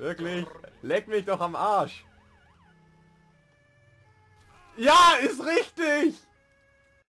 Wirklich? Leck mich doch am Arsch. Ja, ist richtig!